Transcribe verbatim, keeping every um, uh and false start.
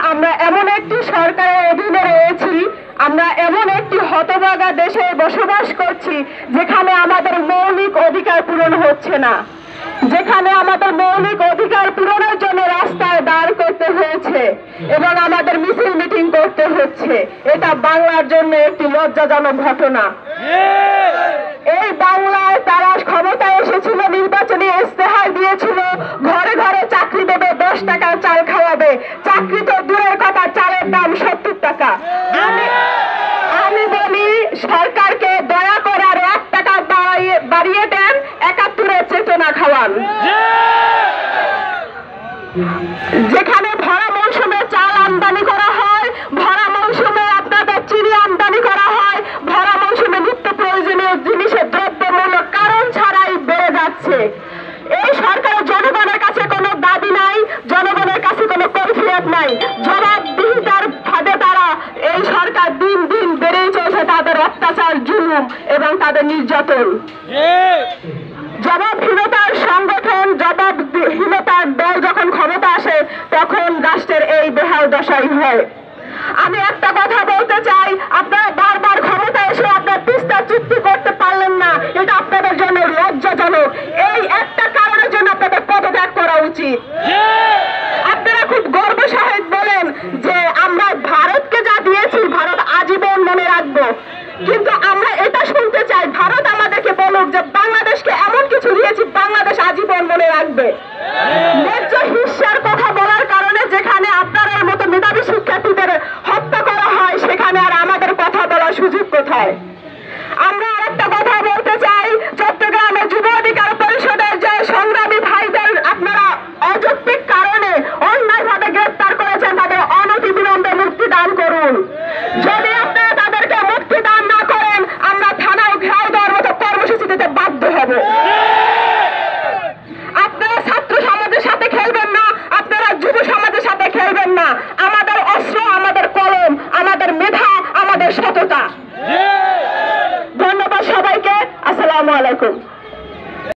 আমরা এমন একটি সরকারের অধীনে রয়েছি, আমরা এমন একটি হতভাগা দেশে বসবাস করছি যেখানে আমাদের মৌলিক অধিকার পূরণ হচ্ছে না, যেখানে আমাদের মৌলিক অধিকার পূরণের জন্য রাস্তায় দাঁড় করতে হয়েছে এবং আমাদের মিছিল মিটিং করতে হচ্ছে। এটা বাংলার জন্য একটি লজ্জাজনক ঘটনা। এই বাংলায় তারা ক্ষমতায় এসেছিল, নির্বাচনী ইস্তেহার দিয়েছিল, ঘরে ঘরে চাকরি দেবে, দশ টাকা চাল খাওয়াবে। চাকরি তো দূরের কথা, চালের দাম সত্তর টাকা। আমি আমি বলি সরকারকে দয়া করে আর এক টাকা বাড়িয়ে দেন, একাত্তরের চেতনা খাওয়ান। যেখানে ভরা মৌসুমে চাল আমদানি করা হয়, ভরা মৌসুমে আপনাদের চিনি আমদানি করা হয়, ভরা মৌসুমে নিত্য প্রয়োজনীয় জিনিসের দ্রব্যমূল্য কারণ ছাড়াই বেড়ে যাচ্ছে। এই সরকারের জনগণের কাছে কোনো দাবি নাই, জনগণের কাছে কোনো কৈফিয়ত নাই। জবাবদিহিতার ফাঁদে তারা এই সরকার দিন দিন বেড়েই চলছে তাদের অত্যাচার, জুলুম এবং তাদের নির্যাতন। জবাবহীনতার সংগঠন, জবাবহীনতার দল যখন ক্ষমতা আসে তখন রাষ্ট্রের এই বেহাল দশাই হয়। আমি একটা কথা বলতে চাই, আপনারা বারবার ক্ষমতা এসে আপনার তিস্তা চুক্তি করতে পারলেন না, এটা আপনাদের জন্য লজ্জাজনক। এই একটা কারণের জন্য আপনাদের পদত্যাগ করা উচিত। আপনারা খুব গর্ব সহিত বলেন যে আমরা ভারতকে যা দিয়েছি ভারত আজীবন মনে রাখবো, কিন্তু আমরা এটা শুনতে চাই ভারত আমাদেরকে বলুক যে বাংলাদেশকে এমন কিছু দিয়েছি বাংলাদেশ আজীবন মনে রাখবে। ন্যায্য হিস্যার কথা বলার কারণে যেখানে আপনার মতো মেধাবী শিক্ষার্থীদের হত্যা করা হয় সেখানে আর আমাদের কথা বলার সুযোগ কোথায়?